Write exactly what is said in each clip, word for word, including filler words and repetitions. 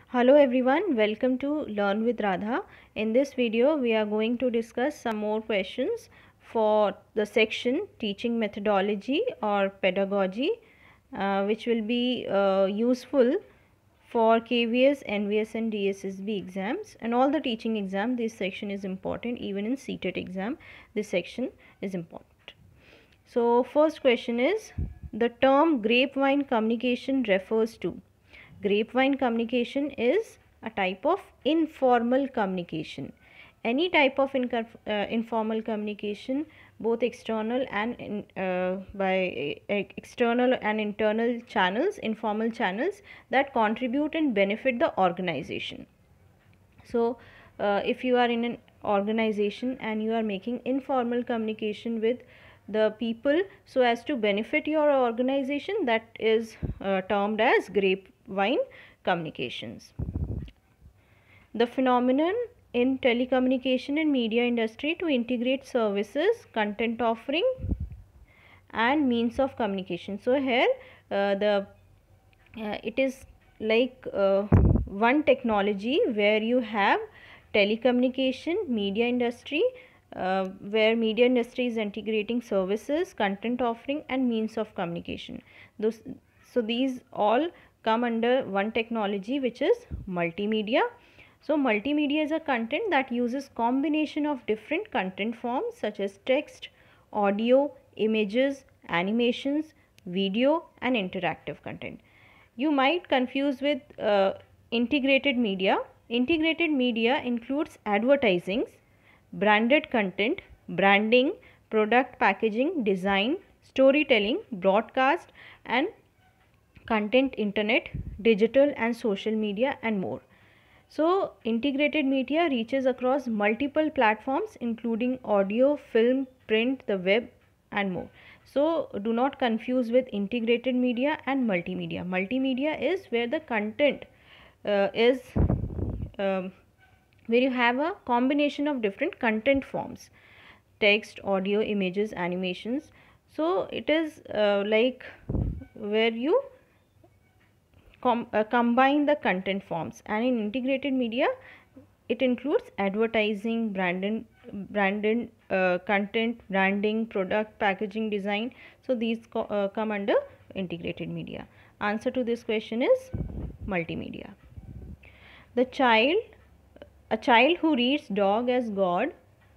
Hello everyone, welcome to Learn with Radha. In this video we are going to discuss some more questions for the section teaching methodology or pedagogy, uh, which will be uh, useful for K V S, N V S and D S S B exams and all the teaching exam. This section is important. Even in C T E T exam this section is important. So first question is, the term grapevine communication refers to. Grapevine communication is a type of informal communication. Any type of uh, informal communication, both external and in, uh, by uh, external and internal channels, informal channels that contribute and benefit the organization. So uh, if you are in an organization and you are making informal communication with the people so as to benefit your organization, that is uh, termed as grapevine communications. The phenomenon in telecommunication and media industry to integrate services, content offering and means of communication. So here uh, the uh, it is like uh, one technology where you have telecommunication, media industry, uh, where media industry is integrating services, content offering and means of communication. Those, so these all come under one technology, which is multimedia. So multimedia is a content that uses combination of different content forms such as text, audio, images, animations, video and interactive content. You might confuse with uh, integrated media. Integrated media includes advertisings, branded content, branding, product packaging, design, storytelling, broadcast and content, internet, digital and social media and more. So integrated media reaches across multiple platforms including audio, film, print, the web and more. So do not confuse with integrated media and multimedia. Multimedia is where the content uh, is um, where you have a combination of different content forms, text, audio, images, animations. So it is uh, like where you Com uh, combine the content forms, and in integrated media it includes advertising, branded, branded uh, content, branding, product, packaging, design. So these co uh, come under integrated media. Answer to this question is multimedia. The child, a child who reads dog as God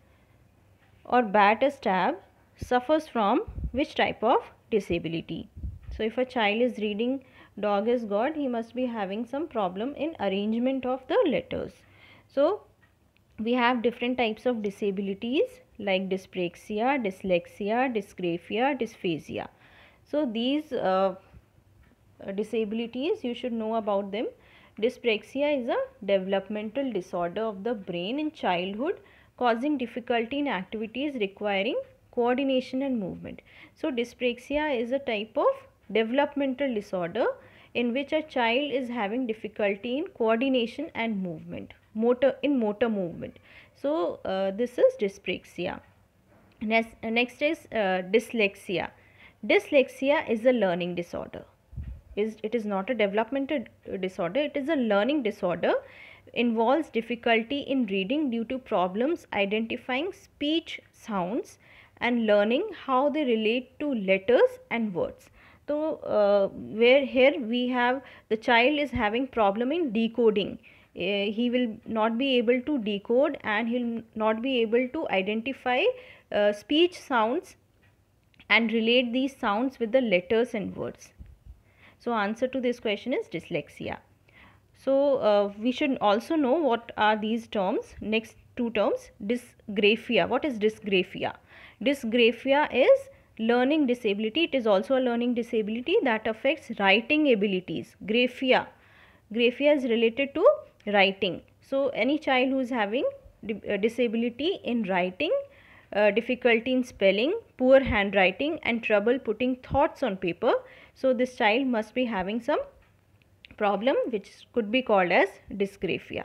or bat as tab suffers from which type of disability? So if a child is reading dog is God, he must be having some problem in arrangement of the letters. So we have different types of disabilities like dyspraxia, dyslexia, dysgraphia, dysphasia. So these uh, disabilities, you should know about them. Dyspraxia is a developmental disorder of the brain in childhood causing difficulty in activities requiring coordination and movement. So dyspraxia is a type of developmental disorder in which a child is having difficulty in coordination and movement, motor in motor movement. So uh, this is dyspraxia. Next, uh, next is uh, dyslexia. Dyslexia is a learning disorder. Is it is not a developmental disorder, it is a learning disorder. Involves difficulty in reading due to problems identifying speech sounds and learning how they relate to letters and words. So uh, where here we have the child is having problem in decoding. Uh, he will not be able to decode and he will not be able to identify uh, speech sounds and relate these sounds with the letters and words. So answer to this question is dyslexia. So uh, we should also know what are these terms. Next two terms, dysgraphia. What is dysgraphia? Dysgraphia is learning disability. It is also a learning disability that affects writing abilities. Graphia. Graphia is related to writing. So any child who is having disability in writing, uh, difficulty in spelling, poor handwriting and trouble putting thoughts on paper. So this child must be having some problem which could be called as dysgraphia.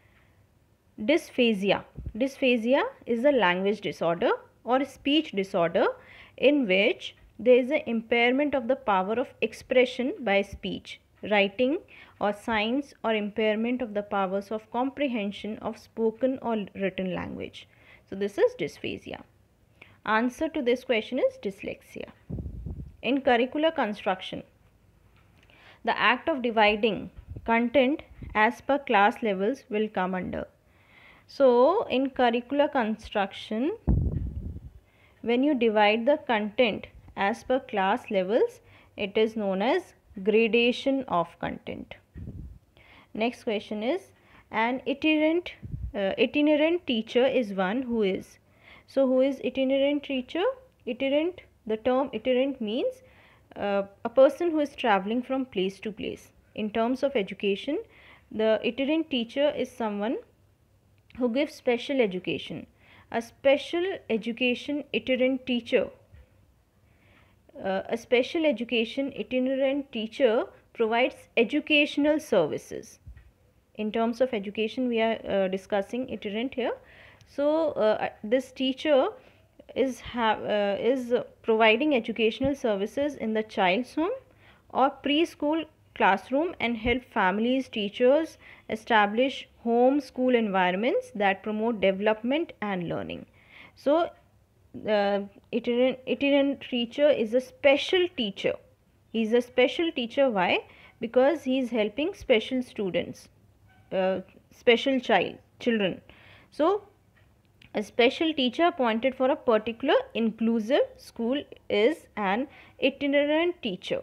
Dysphasia. Dysphasia is a language disorder or speech disorder in which there is an impairment of the power of expression by speech. writing, or signs, or impairment of the powers of comprehension of spoken or written language. So this is dysphasia. Answer to this question is dyslexia. In curricular construction, the act of dividing content as per class levels will come under. So in curricular construction, when you divide the content as per class levels, it is known as gradation of content. Next question is, an itinerant uh, itinerant teacher is one who is. So who is itinerant teacher? Itinerant, the term itinerant means uh, a person who is traveling from place to place. In terms of education, the itinerant teacher is someone who gives special education. A special education itinerant teacher uh, a special education itinerant teacher provides educational services. In terms of education, we are uh, discussing itinerant here. So uh, this teacher is have uh, is providing educational services in the child's home or preschool classroom and help families, teachers establish home school environments that promote development and learning. So the itinerant, itinerant teacher is a special teacher. He is a special teacher. Why? Because he is helping special students, uh, special child children. So a special teacher appointed for a particular inclusive school is an itinerant teacher.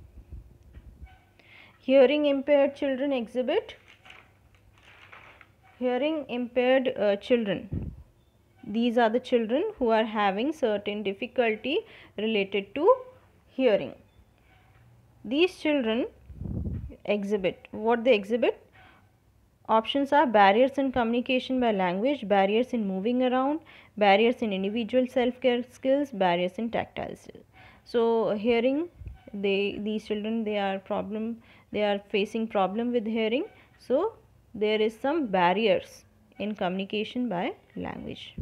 Hearing impaired children exhibit. Hearing impaired uh, children. These are the children who are having certain difficulty related to hearing. These children exhibit, what they exhibit? Options are barriers in communication by language, barriers in moving around, barriers in individual self-care skills, barriers in tactile skills. So hearing, they these children they are problem they are facing problem with hearing. So there is some barriers in communication by language.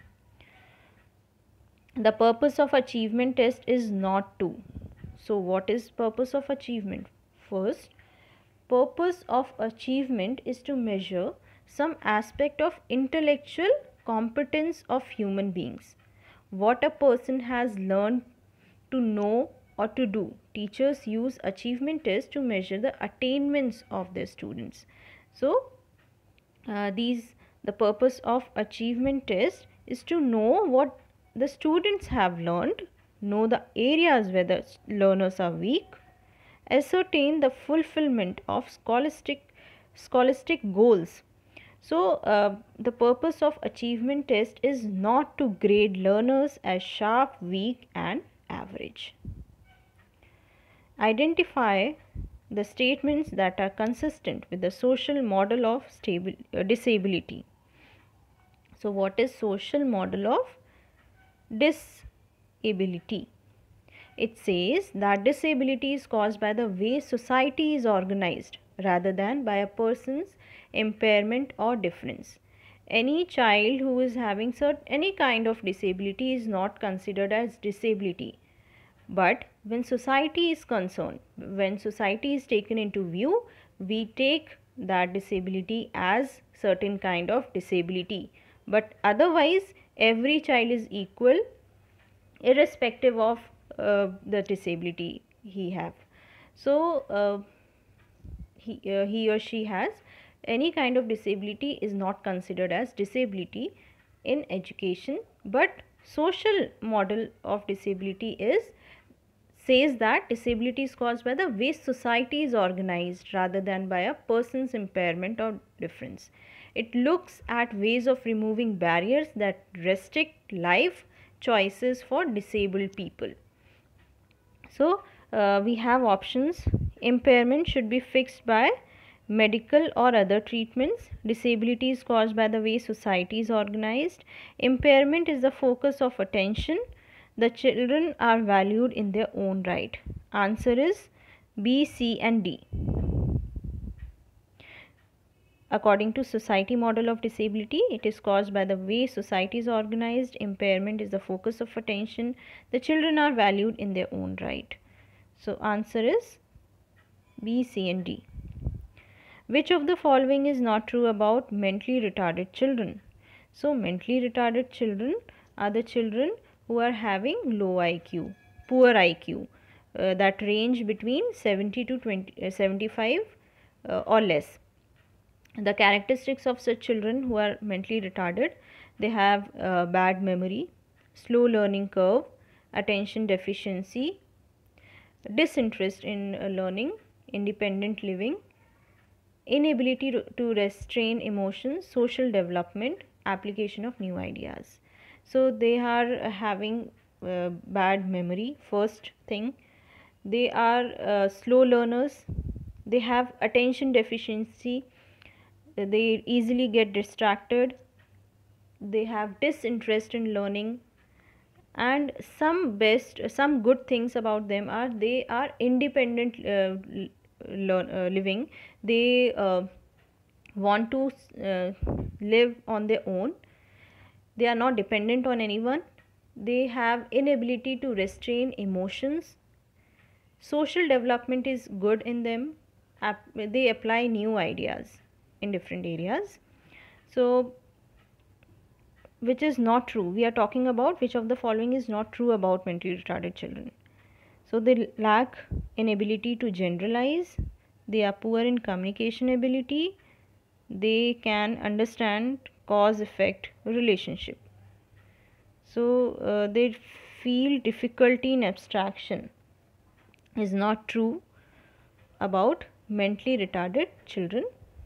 The purpose of achievement test is not to. So what is purpose of achievement? First, purpose of achievement is to measure some aspect of intellectual competence of human beings. What a person has learned to know or to do. Teachers use achievement tests to measure the attainments of their students. So uh, these the purpose of achievement test is to know what the students have learned, know the areas where the learners are weak, ascertain the fulfillment of scholastic scholastic goals. So uh, the purpose of achievement test is not to grade learners as sharp, weak and average. Identify the statements that are consistent with the social model of stable, uh, disability. So what is social model of disability? It says that disability is caused by the way society is organized rather than by a person's impairment or difference. Any child who is having certain any kind of disability is not considered as disability. But when society is concerned, when society is taken into view, we take that disability as certain kind of disability. But otherwise, every child is equal irrespective of uh, the disability he have. So uh, he, uh, he or she has any kind of disability is not considered as disability in education. But social model of disability is says that disability is caused by the way society is organized rather than by a person's impairment or difference. It looks at ways of removing barriers that restrict life choices for disabled people. So uh, we have options. Impairment should be fixed by medical or other treatments. Disability is caused by the way society is organized. Impairment is the focus of attention. The children are valued in their own right. Answer is B, C and D. According to society model of disability, it is caused by the way society is organized. Impairment is the focus of attention. The children are valued in their own right. So answer is B, C and D. Which of the following is not true about mentally retarded children? So mentally retarded children are the children who are having low I Q, poor I Q, uh, that range between seventy to twenty, uh, seventy-five uh, or less. The characteristics of such children who are mentally retarded: they have uh, bad memory, slow learning curve, attention deficiency, disinterest in uh, learning, independent living, inability to restrain emotions, social development, application of new ideas. So they are having uh, bad memory, first thing. They are uh, slow learners. They have attention deficiency. They easily get distracted. They have disinterest in learning. And some best, some good things about them are they are independent uh, learn, uh, living. They uh, want to uh, live on their own. They are not dependent on anyone. They have inability to restrain emotions. Social development is good in them. App they apply new ideas in different areas. So which is not true? We are talking about which of the following is not true about mentally retarded children. So they lack an ability to generalize. They are poor in communication ability. They can understand cause effect relationship. So uh, they feel difficulty in abstraction is not true about mentally retarded children.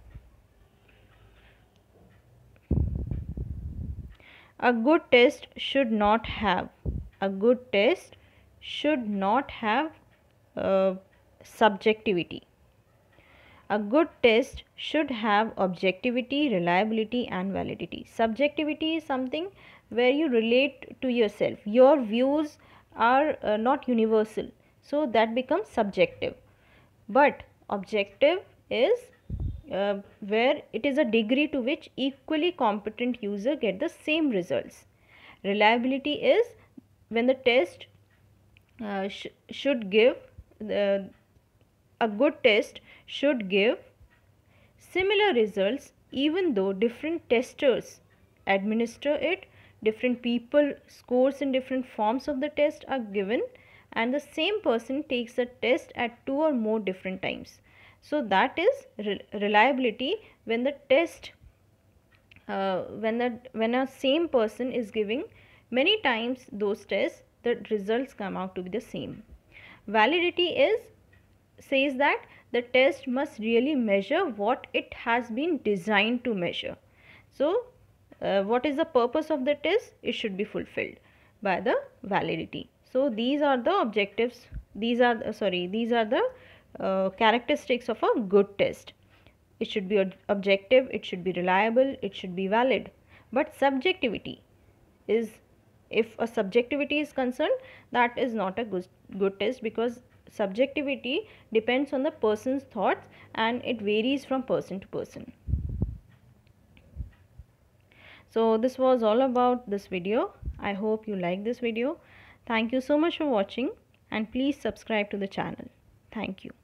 A good test should not have a good test should not have uh, subjectivity. A good test should have objectivity, reliability and validity. Subjectivity is something where you relate to yourself. Your views are uh, not universal, so that becomes subjective. But objective is uh, where it is a degree to which equally competent user get the same results. Reliability is when the test uh, sh should give the a good test should give similar results even though different testers administer it, different people scores in different forms of the test are given, and the same person takes the test at two or more different times. So that is re reliability when the test uh, when the when a same person is giving many times those tests, the results come out to be the same. Validity is says that the test must really measure what it has been designed to measure. So uh, what is the purpose of the test? It should be fulfilled by the validity. So these are the objectives, these are the, sorry these are the uh, characteristics of a good test. It should be objective, it should be reliable, it should be valid. But subjectivity is, if a subjectivity is concerned, that is not a good, good test, because subjectivity depends on the person's thoughts and it varies from person to person. So this was all about this video. I hope you like this video. Thank you so much for watching, and please subscribe to the channel. Thank you.